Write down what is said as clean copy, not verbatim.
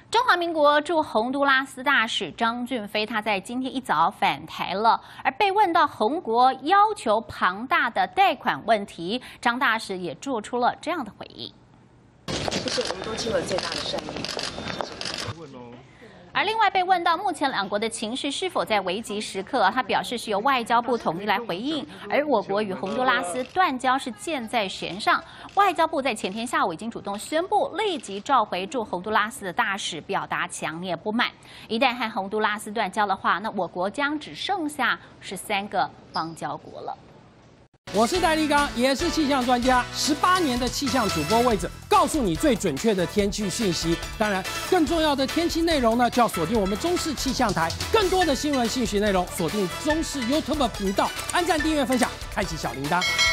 中华民国驻洪都拉斯大使张俊飞，他在今天一早返台了。而被问到洪国要求庞大的贷款问题，张大使也做出了这样的回应。 不是，我们都尽了最大的善意。 而另外被问到目前两国的情势是否在危急时刻，他表示是由外交部统一来回应。而我国与洪都拉斯断交是箭在弦上，外交部在前天下午已经主动宣布，立即召回驻洪都拉斯的大使，表达强烈不满。一旦和洪都拉斯断交的话，那我国将只剩下13个邦交国了。 我是戴立刚，也是气象专家，18年的气象主播位置，告诉你最准确的天气讯息。当然，更重要的天气内容呢，就要锁定我们中视气象台。更多的新闻信息内容，锁定中视 YouTube 频道，按赞、订阅、分享，开启小铃铛。